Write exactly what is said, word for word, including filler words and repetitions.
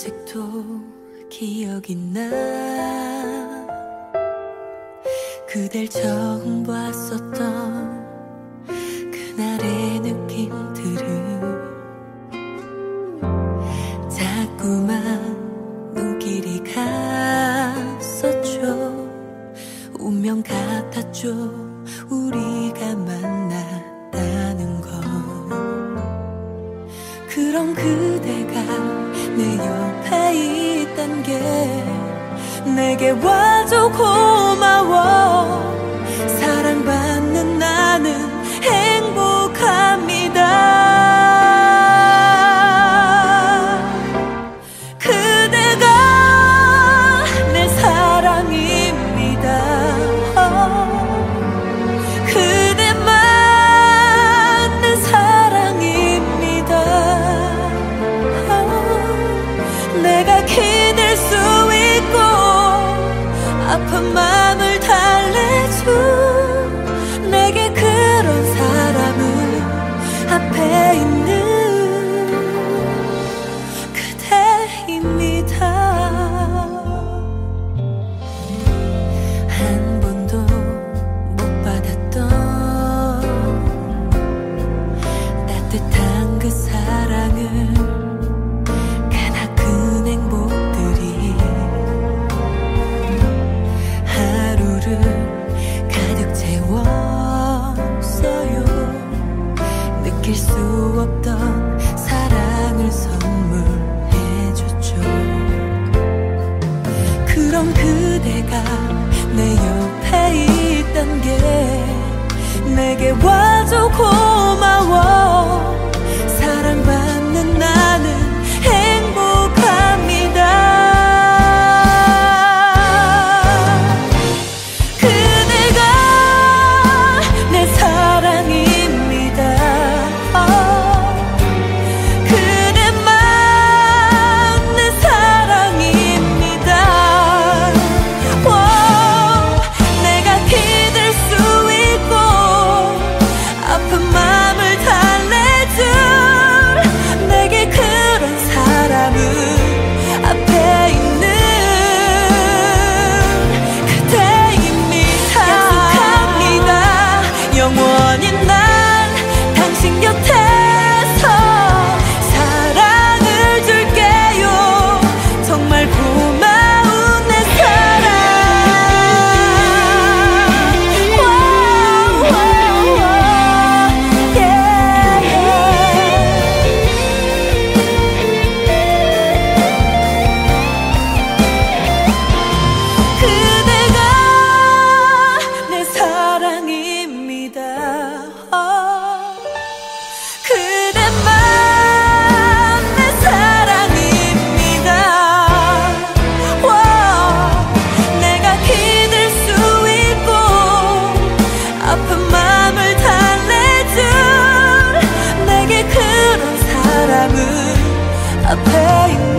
아직도 기억이 나. 그댈 처음 봤었던 그날의 느낌들을 자꾸만 눈길이 갔었죠. 운명 같았죠, 우리가 만났다는 건. 그런 그대가 내 옆에 있단 게 내게 와줘 고마워. 사랑받는 나는 행복합니다. 그대가 내 사랑입니다. 그대만 내 사랑입니다. 내가 기댈 수 있고 아픈 마음을 달래준 내게 그런 사람은 앞에 있는 그대입니다. 한 번도 못 받았던 따뜻한 그 사랑을 크나큰 행복들이 하루를 가득 채웠어요. 느낄 수 없던 사랑을 선물해줬죠. 그런 그대가 내 옆에 있단 게 내게 와줘 고마워. 사랑받는 나는 행복합니다. 그대가 내 사랑입니다. 그대만 내 사랑입니다. 내가 기댈 수 있고 아픈 마음을 달래줄 내게 그런 사람은 앞에 있는 그대입니다. 약속합니다. 영원히 난 당신 곁에서 사랑을 줄게요. 정말 고마운 내 사랑. 그대가 내 사랑입니다. 그대만 내 사랑입니다. 내가 기댈 수 있고 아픈 마음을 달래줄 내게 그런 사람은 앞에 있는